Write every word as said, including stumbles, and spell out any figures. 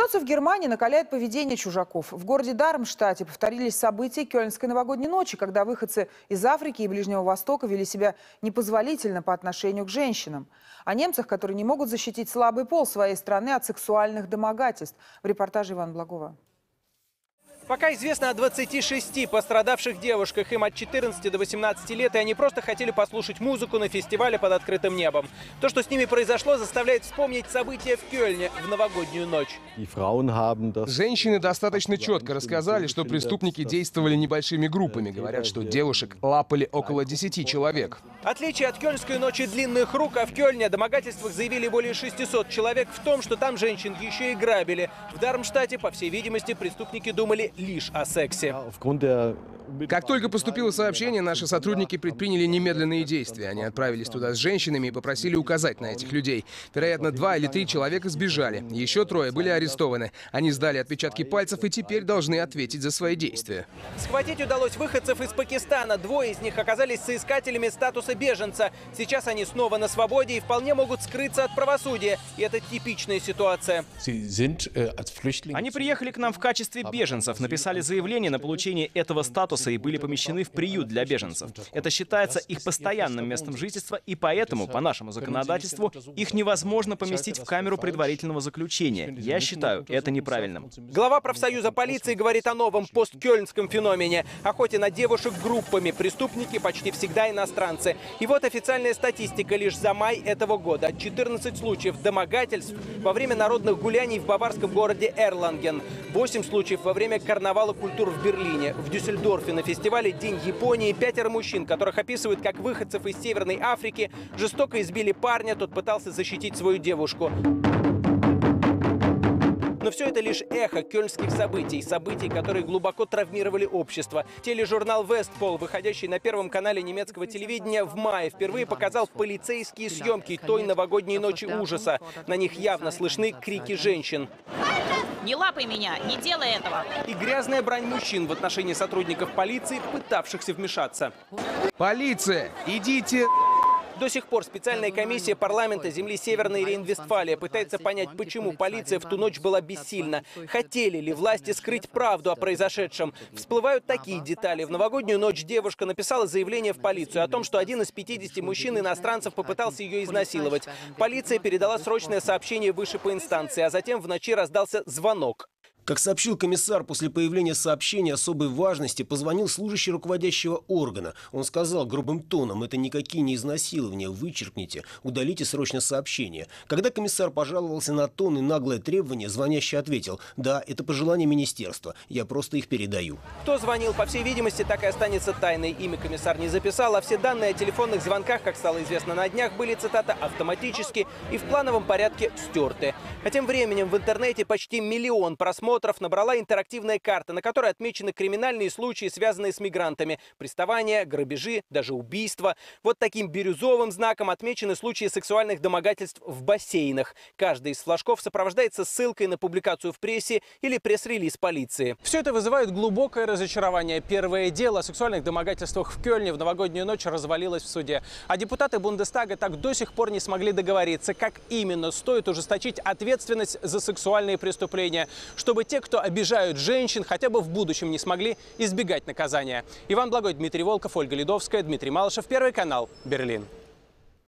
Ситуацию в Германии накаляет поведение чужаков. В городе Дармштадте повторились события Кёльнской новогодней ночи, когда выходцы из Африки и Ближнего Востока вели себя непозволительно по отношению к женщинам. О немцах, которые не могут защитить слабый пол своей страны от сексуальных домогательств. В репортаже Ивана Благова. Пока известно о двадцати шести пострадавших девушках, им от четырнадцати до восемнадцати лет, и они просто хотели послушать музыку на фестивале под открытым небом. То, что с ними произошло, заставляет вспомнить события в Кёльне в новогоднюю ночь. Женщины достаточно четко рассказали, что преступники действовали небольшими группами. Говорят, что девушек лапали около десяти человек. Отличие от кёльнской ночи длинных рук, а в Кёльне о домогательствах заявили более шестисот человек, в том, что там женщин еще и грабили. В Дармштадте, по всей видимости, преступники думали лишь о сексе. Как только поступило сообщение, наши сотрудники предприняли немедленные действия. Они отправились туда с женщинами и попросили указать на этих людей. Вероятно, два или три человека сбежали. Еще трое были арестованы. Они сдали отпечатки пальцев и теперь должны ответить за свои действия. Схватить удалось выходцев из Пакистана. Двое из них оказались соискателями статуса беженца. Сейчас они снова на свободе и вполне могут скрыться от правосудия. И это типичная ситуация. Они приехали к нам в качестве беженцев, написали заявление на получение этого статуса и были помещены в приют для беженцев. Это считается их постоянным местом жительства, и поэтому, по нашему законодательству, их невозможно поместить в камеру предварительного заключения. Я считаю это неправильным. Глава профсоюза полиции говорит о новом посткёльнском феномене. Охоте на девушек группами. Преступники почти всегда иностранцы. И вот официальная статистика лишь за май этого года. четырнадцать случаев домогательств во время народных гуляний в баварском городе Эрланген. восемь случаев во время карнавала культур в Берлине. В Дюссельдорфе на фестивале «День Японии» пятеро мужчин, которых описывают как выходцев из Северной Африки, жестоко избили парня, тот пытался защитить свою девушку. Но все это лишь эхо кёльнских событий, событий, которые глубоко травмировали общество. Тележурнал «Вестпол», выходящий на Первом канале немецкого телевидения, в мае впервые показал полицейские съемки той новогодней ночи ужаса. На них явно слышны крики женщин. Не лапай меня, не делай этого. И грязная брань мужчин в отношении сотрудников полиции, пытавшихся вмешаться. Полиция, идите! До сих пор специальная комиссия парламента земли Северной Рейн-Вестфалия пытается понять, почему полиция в ту ночь была бессильна. Хотели ли власти скрыть правду о произошедшем? Всплывают такие детали. В новогоднюю ночь девушка написала заявление в полицию о том, что один из пятидесяти мужчин-иностранцев попытался ее изнасиловать. Полиция передала срочное сообщение выше по инстанции, а затем в ночи раздался звонок. Как сообщил комиссар, после появления сообщения особой важности позвонил служащий руководящего органа. Он сказал грубым тоном: это никакие не изнасилования, вычеркните, удалите срочно сообщение. Когда комиссар пожаловался на тон и наглое требование, звонящий ответил: да, это пожелание министерства, я просто их передаю. Кто звонил, по всей видимости, так и останется тайной. Имя комиссар не записал, а все данные о телефонных звонках, как стало известно на днях, были, цитата, автоматически и в плановом порядке стерты. А тем временем в интернете почти миллион просмотров набрала интерактивная карта, на которой отмечены криминальные случаи, связанные с мигрантами. Приставания, грабежи, даже убийства. Вот таким бирюзовым знаком отмечены случаи сексуальных домогательств в бассейнах. Каждый из флажков сопровождается ссылкой на публикацию в прессе или пресс-релиз полиции. Все это вызывает глубокое разочарование. Первое дело о сексуальных домогательствах в Кёльне в новогоднюю ночь развалилось в суде. А депутаты Бундестага так до сих пор не смогли договориться, как именно стоит ужесточить ответственность за сексуальные преступления, чтобы те, кто обижают женщин, хотя бы в будущем не смогли избегать наказания. Иван Благой, Дмитрий Волков, Ольга Ледовская, Дмитрий Малышев, Первый канал, Берлин.